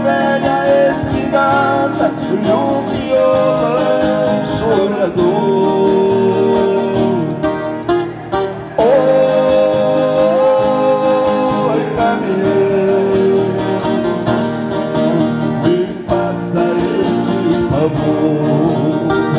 velha espingarda e um violão chorador. Oi, caminheiro, me faça este favor.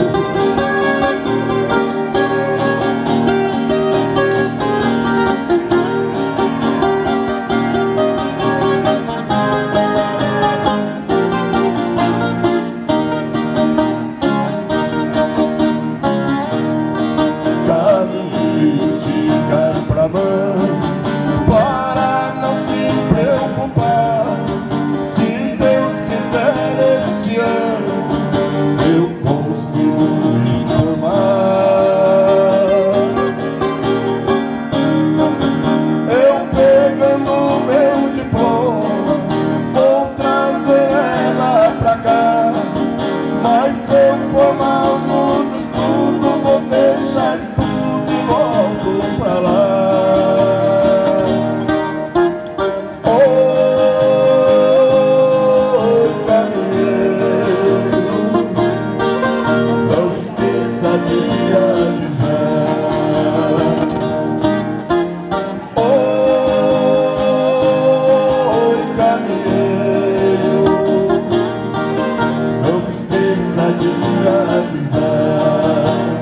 Para não se preocupar, se Deus quiser este ano eu consigo lhe informar. Eu pegando meu diploma vou trazer ela pra cá, mas se eu for mal nos estudos vou deixar tudo e volto pra lá. De avisar. Oi, caminheiro, não esqueça de avisar.